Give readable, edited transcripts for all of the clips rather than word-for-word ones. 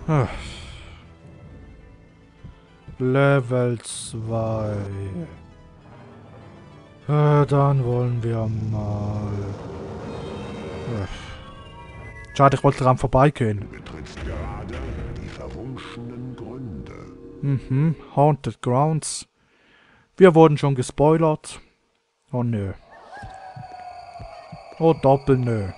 Level 2. Dann wollen wir mal... Schade, ich wollte daran vorbeigehen. Du betrittst gerade die verwunschenen Gründe. Mhm, Haunted Grounds. Wir wurden schon gespoilert. Oh nö. Oh, doppel nö.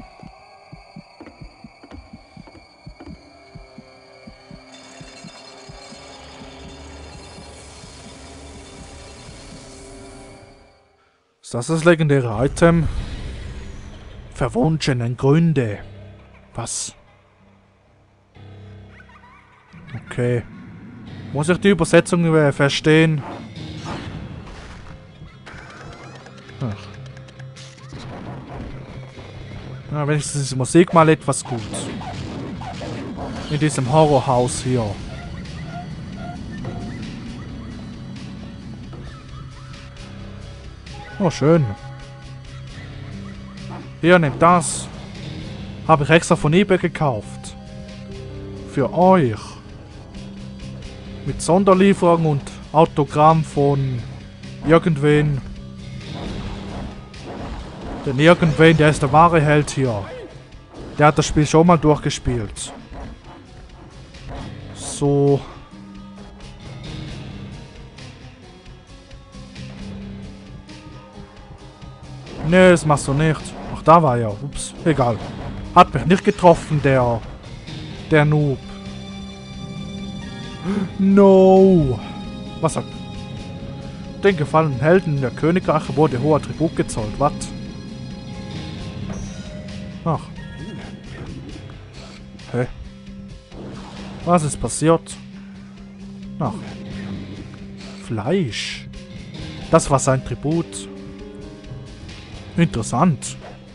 Ist das legendäre Item? Verwunschenen Gründe. Was? Okay. Muss ich die Übersetzung verstehen? Ach. Ja, wenigstens ist die Musik mal etwas gut. In diesem Horrorhaus hier. Oh, schön. Hier, nehmt das. Habe ich extra von eBay gekauft. Für euch. Mit Sonderlieferung und Autogramm von irgendwen. Denn irgendwen, der ist der wahre Held hier. Der hat das Spiel schon mal durchgespielt. So. Nee, das machst du nicht. Ach, da war er. Ups, egal. Hat mich nicht getroffen, der Noob. No. Was sagt? Den gefallenen Helden der Königreiche wurde hoher Tribut gezollt. Was? Ach. Hä? Was ist passiert? Ach. Fleisch. Das war sein Tribut. Interessant.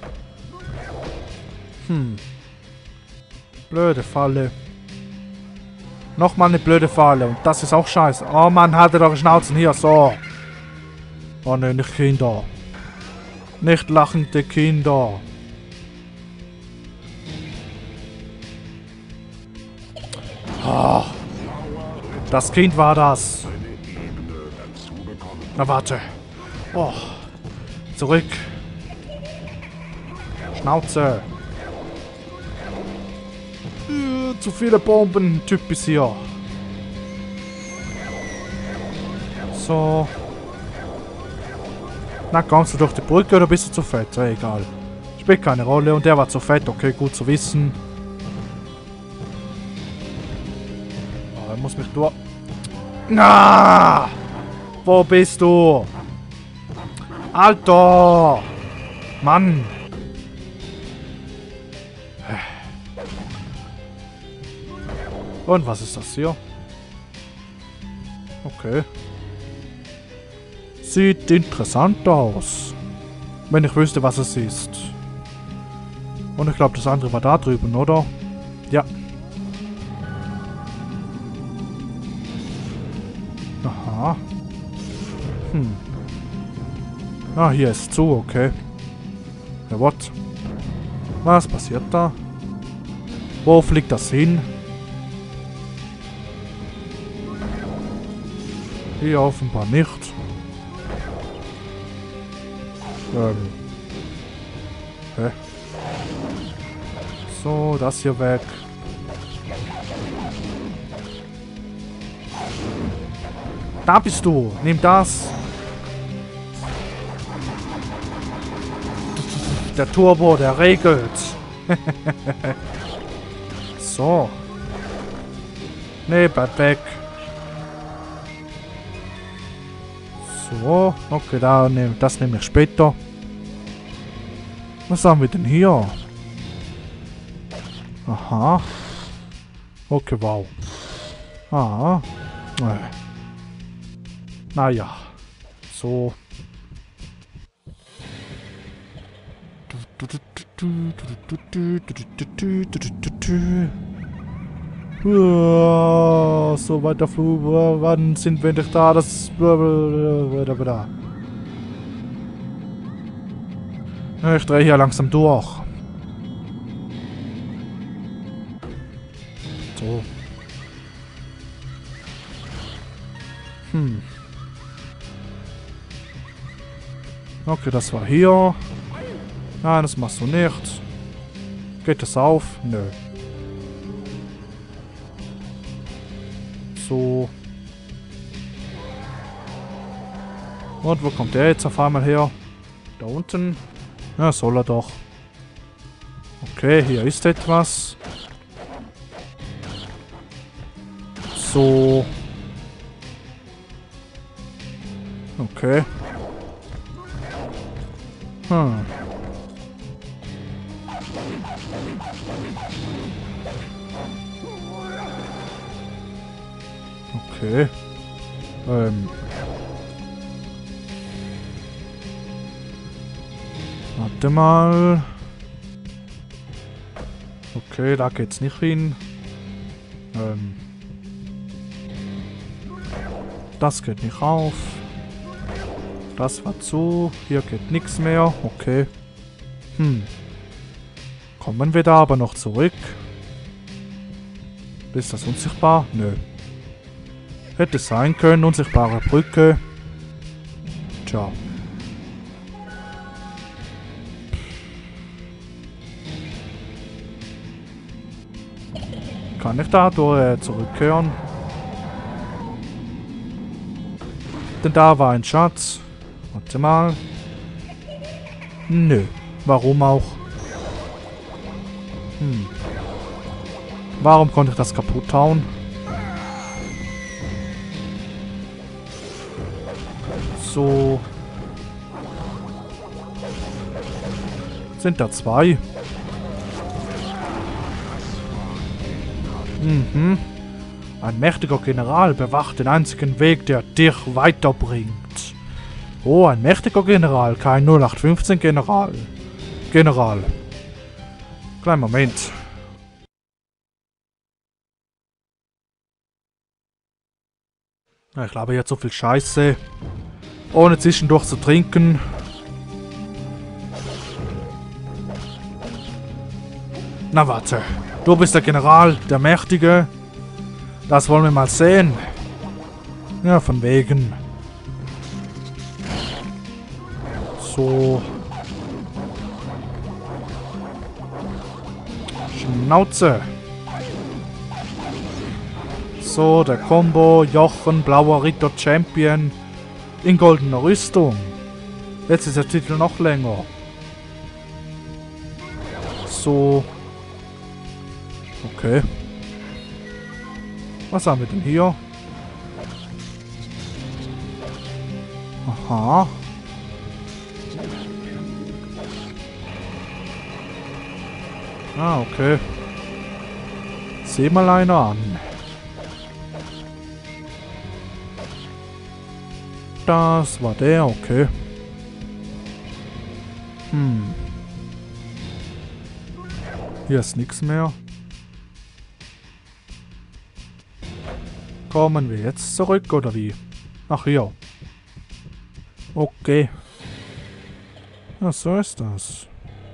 Blöde Falle. Nochmal eine blöde Falle. Und das ist auch scheiße. Oh Mann, haltet eure Schnauzen hier. So. Oh ne, nicht Kinder. Nicht lachende Kinder. Oh. Das Kind war das. Na warte. Oh. Zurück. Schnauze. Zu viele Bomben. Typ ist hier. So. Na, kommst du durch die Brücke oder bist du zu fett? Egal. Spielt keine Rolle. Und der war zu fett. Okay, gut zu wissen. Oh, er muss mich durch... Na! Wo bist du? Alter! Mann! Und was ist das hier? Okay. Sieht interessant aus. Wenn ich wüsste, was es ist. Und ich glaube, das andere war da drüben, oder? Ja. Aha. Ah, hier ist zu, okay. Ja, what? Was passiert da? Wo fliegt das hin? Hier offenbar nicht. Hä? So, das hier weg. Da bist du. Nimm das. Der Turbo, der regelt. So. Nee, bleib weg. So. Okay, das nehme ich später. Was haben wir denn hier? Aha. Okay, wow. Ah. Naja. So. So weiter Flug. Wann sind wir endlich da? Das. Ich drehe hier langsam durch. So. Okay, das war hier. Nein, das machst du nicht. Geht das auf? Nö. So. Und wo kommt der jetzt auf einmal her? Da unten? Ja, soll er doch. Okay, hier ist etwas. So. Okay. Okay. Warte mal. Okay, da geht's nicht hin. Das geht nicht auf. Das war zu. Hier geht nichts mehr. Okay. Kommen wir da aber noch zurück? Ist das unsichtbar? Nö. Hätte sein können. Unsichtbare Brücke. Tja. Kann ich da zurückkehren? Denn da war ein Schatz. Warte mal. Nö. Warum auch? Warum konnte ich das kaputt hauen? So. Sind da zwei? Ein mächtiger General bewacht den einzigen Weg, der dich weiterbringt. Oh, ein mächtiger General, kein 0815 General. Kleinen Moment. Ich glaube jetzt so viel Scheiße. Ohne zwischendurch zu trinken. Na warte. Du bist der General, der Mächtige. Das wollen wir mal sehen. Ja, von wegen. So. Schnauze. So, der Combo, Jochen, blauer Ritter, Champion. In goldener Rüstung. Jetzt ist der Titel noch länger. So. Okay. Was haben wir denn hier? Aha. Ah, okay. Sieh mal einer an. Das war der, okay. Hier ist nichts mehr. Kommen wir jetzt zurück, oder wie? Ach ja. Okay. Ja, so ist das.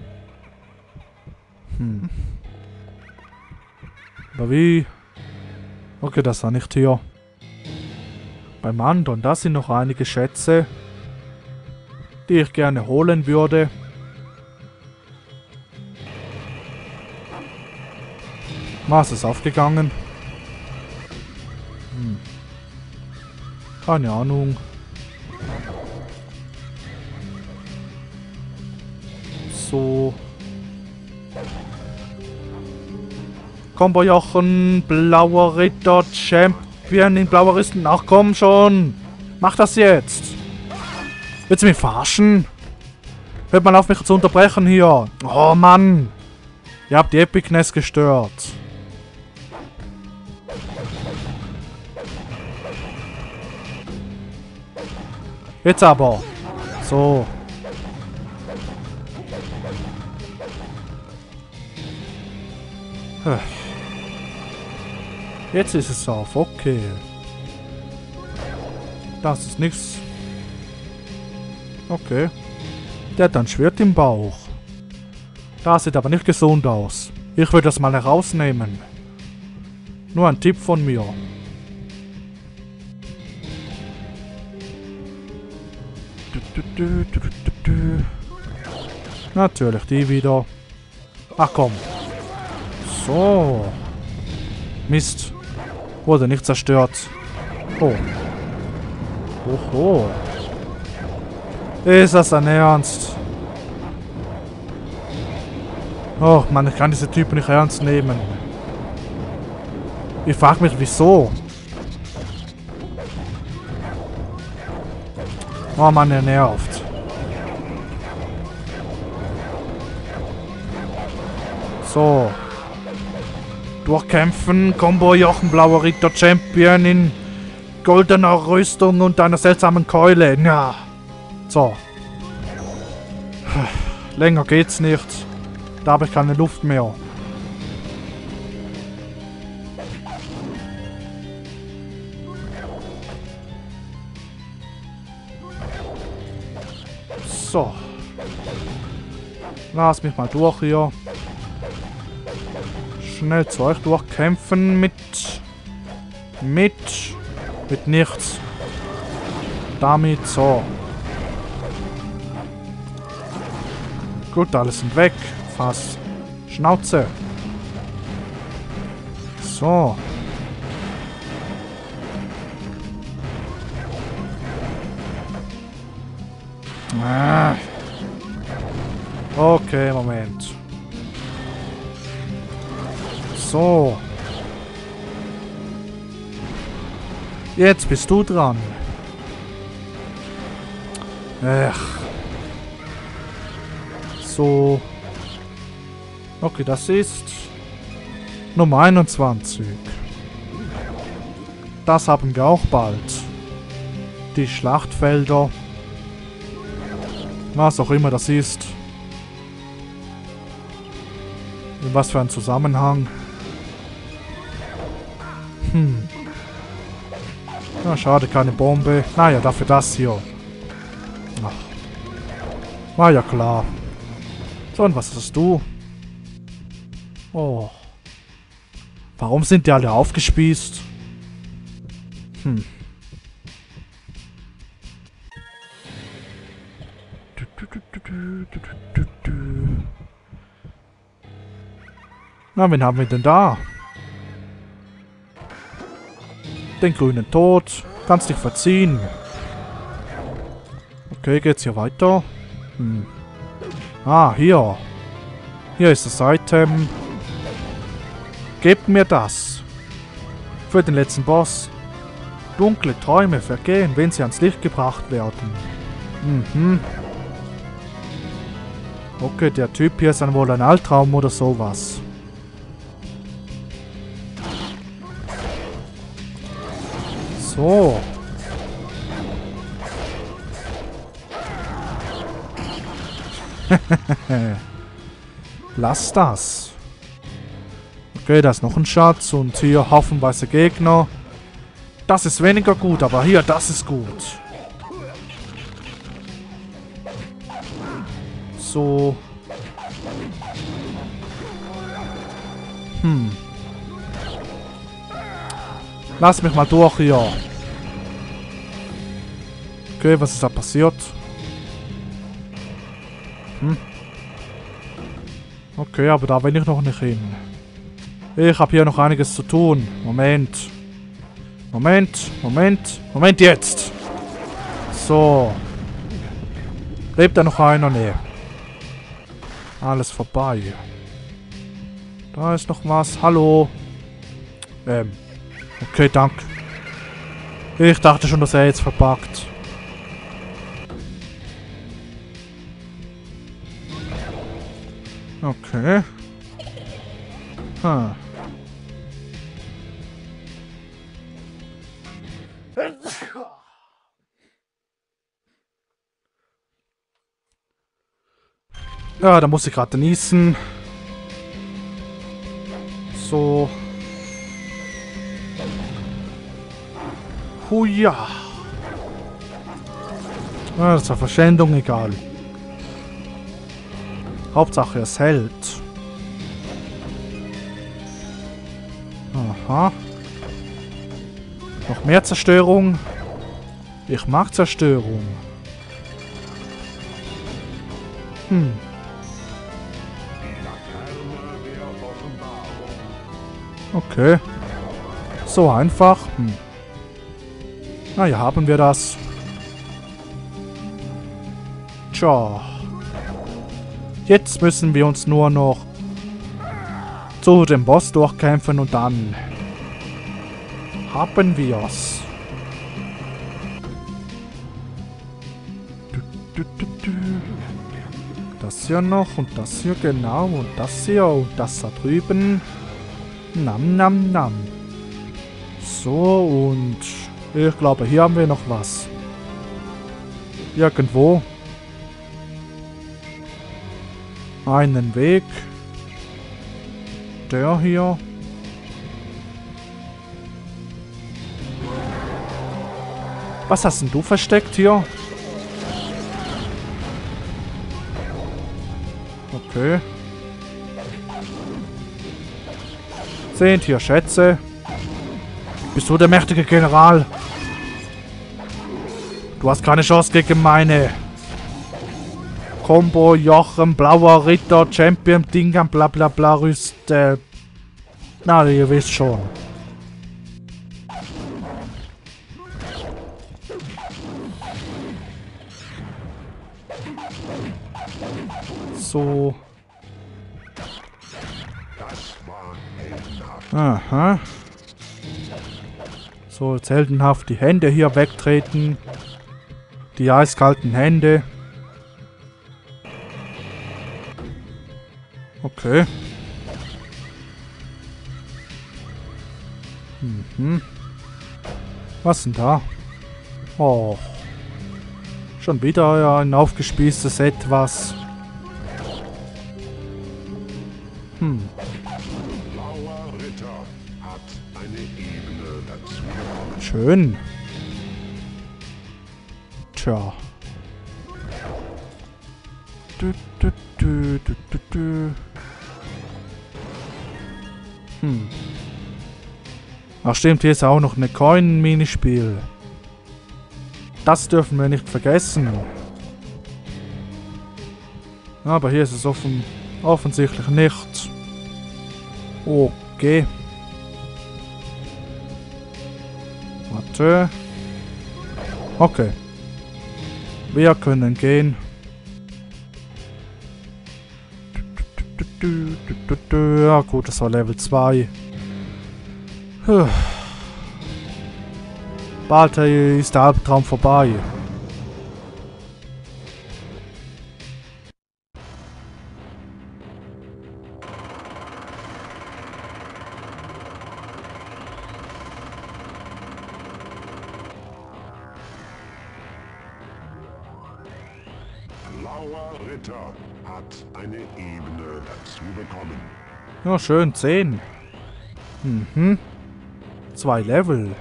Aber wie? Okay, das war nicht hier. Beim anderen, da sind noch einige Schätze, die ich gerne holen würde. Was ist aufgegangen? Keine Ahnung. So. Combo Jochen, blauer Ritter, Champion in blauer Rüstung. Ach komm schon. Mach das jetzt. Willst du mich verarschen? Hört mal auf mich zu unterbrechen hier. Oh Mann. Ihr habt die Epicness gestört. Jetzt aber. So. Jetzt ist es auf. Okay. Das ist nichts. Okay. Der hat ein Schwert im Bauch. Das sieht aber nicht gesund aus. Ich würde das mal herausnehmen. Nur ein Tipp von mir. Natürlich, die wieder. Ach komm. So. Mist. Wurde nicht zerstört. Oh. Oho. Ist das dein Ernst? Oh Mann, ich kann diese Typen nicht ernst nehmen. Ich frage mich, wieso? Oh Mann, er nervt. So. Durchkämpfen, Combo Jochen, blauer Ritter, Champion in goldener Rüstung und einer seltsamen Keule. Ja. So. Länger geht's nicht. Da habe ich keine Luft mehr. So. Lass mich mal durch hier. Schnell zu euch durchkämpfen mit nichts. Damit so. Gut, alles sind weg. Fast. Schnauze. So. Ah. Okay, Moment. So. Jetzt bist du dran. Ach. So. Okay, das ist Nummer 21. Das haben wir auch bald. Die Schlachtfelder. Was auch immer das ist. In was für ein Zusammenhang. Na, schade, keine Bombe. Naja, dafür das hier. Ach. War ja klar. So, und was hast du? Oh. Warum sind die alle aufgespießt? Na, wen haben wir denn da? Den grünen Tod. Kannst dich verziehen. Okay, geht's hier weiter? Ah, hier. Hier ist das Item. Gebt mir das. Für den letzten Boss. Dunkle Träume vergehen, wenn sie ans Licht gebracht werden. Okay, der Typ hier ist dann wohl ein Albtraum oder sowas. So. Lass das. Okay, da ist noch ein Schatz und hier haufenweise Gegner. Das ist weniger gut, aber hier, das ist gut. So. Lass mich mal durch hier. Okay, was ist da passiert? Okay, aber da will ich noch nicht hin. Ich habe hier noch einiges zu tun. Moment jetzt. So. Lebt da noch einer? Nee. Alles vorbei. Da ist noch was. Hallo. Okay, danke. Ich dachte schon, dass er jetzt verpackt. Okay. Ja, da muss ich gerade niesen. So. Huja. Ja, das ist eine Verschwendung, egal. Hauptsache es hält. Aha. Noch mehr Zerstörung. Ich mag Zerstörung. Hm. Die Laterne der Offenbarung. Okay. So einfach. Hm. Na ja, haben wir das. Tja. Jetzt müssen wir uns nur noch zu dem Boss durchkämpfen und dann haben wir's. Das hier noch und das hier genau und das hier und das da drüben. Nam, nam, nam. So und ich glaube, hier haben wir noch was. Irgendwo. Einen Weg. Der hier. Was hast denn du versteckt hier? Okay. Sind hier Schätze? Bist du der mächtige General? Du hast keine Chance gegen meine Combo, Jochen, blauer Ritter, Champion, Dingern, bla bla bla, Rüste. Na, ihr wisst schon. So. Das war heldenhaft. Aha. So, jetzt heldenhaft die Hände hier wegtreten. Die eiskalten Hände. Okay. Mhm. Was denn da? Oh. Schon wieder ein aufgespießtes Etwas. Blauer Ritter hat eine Ebene dazu bekommen. Schön. Tja. Du, du, du, du, du, du. Ach stimmt, hier ist auch noch eine Coin-Minispiel. Das dürfen wir nicht vergessen. Aber hier ist es offensichtlich nicht. Okay. Warte. Okay. Wir können gehen. Ja gut, das war Level 2. Bald ist der Albtraum vorbei. Blauer Ritter hat eine Ebene dazu bekommen. Ja, schön, 10. Mhm. 2 Level.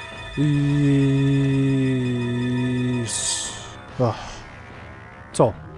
Nice. Ach. So.